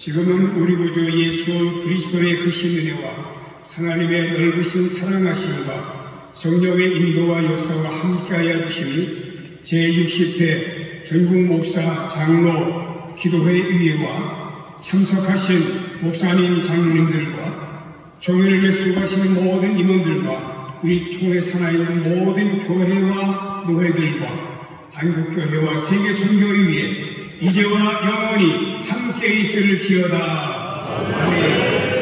지금은 우리 구주 예수 그리스도의 크신 은혜와 하나님의 넓으신 사랑하심과 성령의 인도와 역사와 함께하여 주심이 제60회 전국 목사 장로 기도회 의회와 참석하신 목사님 장로님들과 종일을 위해 수고하시는 모든 임원들과 우리 총회 산하에 있는 모든 교회와 노회들과 한국교회와 세계선교의회 이제와 영원히 함께 있을지어다. 아멘.